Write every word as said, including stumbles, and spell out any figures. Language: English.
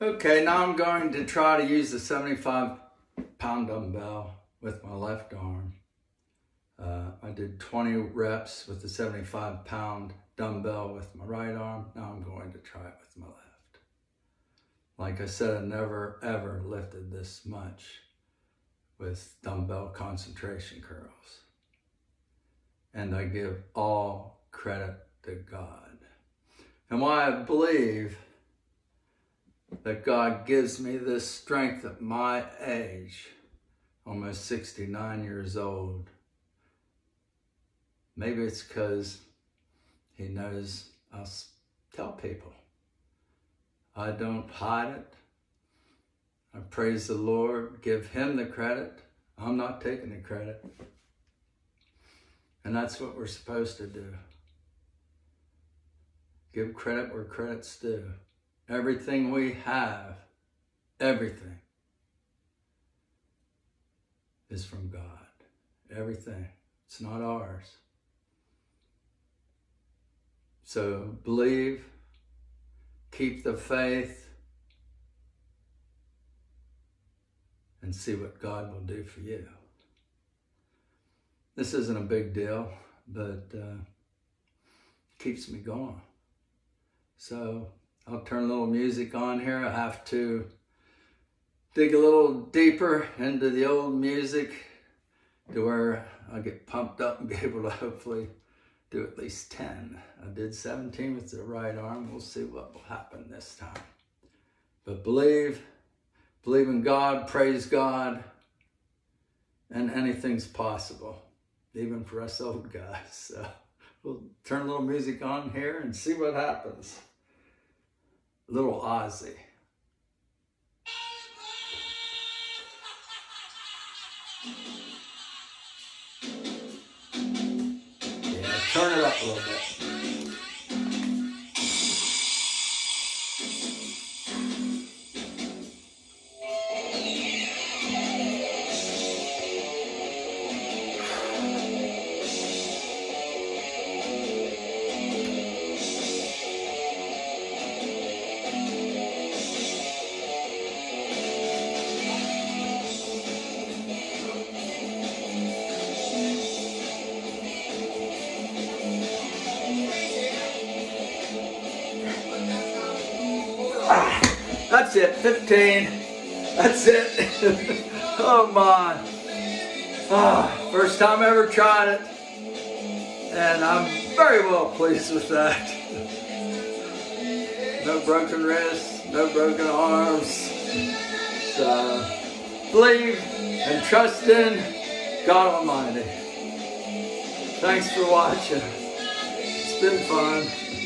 Okay, now I'm going to try to use the seventy-five pound dumbbell with my left arm. Uh, I did twenty reps with the seventy-five pound dumbbell with my right arm. Now I'm going to try it with my left. Like I said, I never ever lifted this much with dumbbell concentration curls. And I give all credit to God. And why I believe that God gives me this strength at my age, almost sixty-nine years old. Maybe it's because he knows I'll tell people. I don't hide it. I praise the Lord, give him the credit. I'm not taking the credit. And that's what we're supposed to do. Give credit where credit's due. Everything we have, everything, is from God. Everything. It's not ours. So believe, keep the faith, and see what God will do for you. This isn't a big deal, but uh, keeps me going. So I'll turn a little music on here. I have to dig a little deeper into the old music to where I get pumped up and be able to hopefully do at least ten. I did seventeen with the right arm. We'll see what will happen this time. But believe, believe in God, praise God, and anything's possible, even for us old guys. So we'll turn a little music on here and see what happens. Little Ozzy. Yeah, turn it up a little bit. That's it, fifteen. That's it. Oh my. Oh, first time I ever tried it. And I'm very well pleased with that. No broken wrists, no broken arms. So believe and trust in God Almighty. Thanks for watching. It's been fun.